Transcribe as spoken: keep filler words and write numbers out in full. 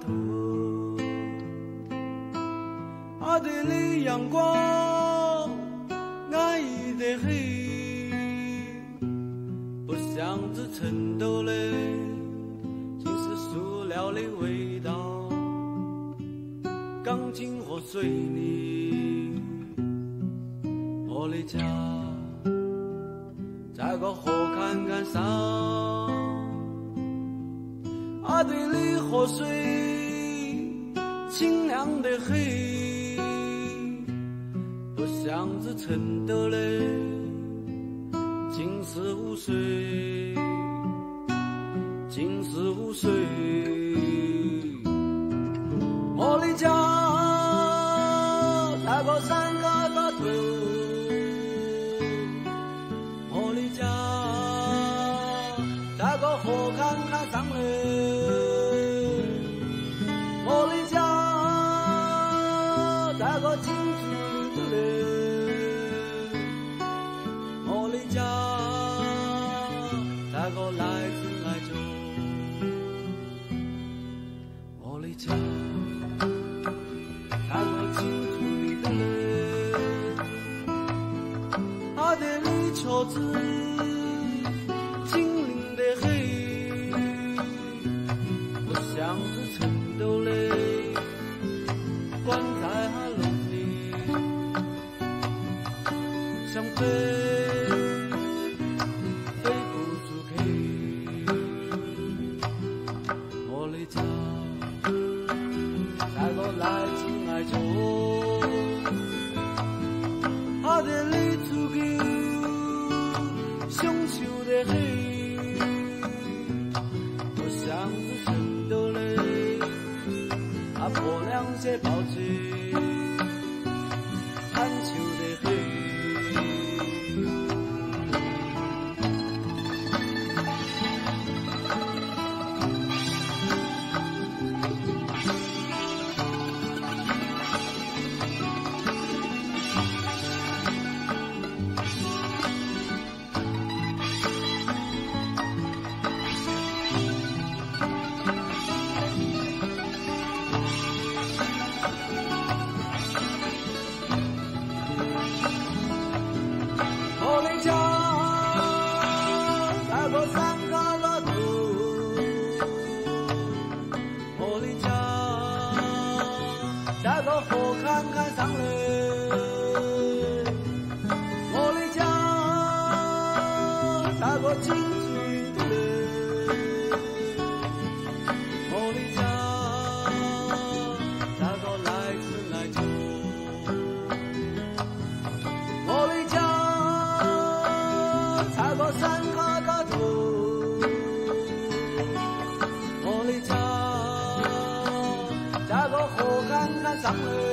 头，阿地里阳光安逸得很，不像是成都的，尽是塑料的味道，钢筋和水泥。我的家在个河坎坎上，阿堆里河水清凉得很，不像是成都的尽是污水，尽是污水。我的家在个山嘎嘎头，我的家在个河坎坎上嘞，我的家在个金竹林嘞，我的家在个来自爱州，我的家在个金竹林嘞，阿地里车子精灵得很，不像是成都的关在哈笼里，想飞飞不出去。我的家在个来自爱州，阿地里足球凶手得很，不像是成都的阿婆两些报纸含羞得很。河坎坎上嘞，我的家在个金竹林嘞，我的家在个来自爱州，我的家在个山卡卡头，我的家在个河坎坎上嘞。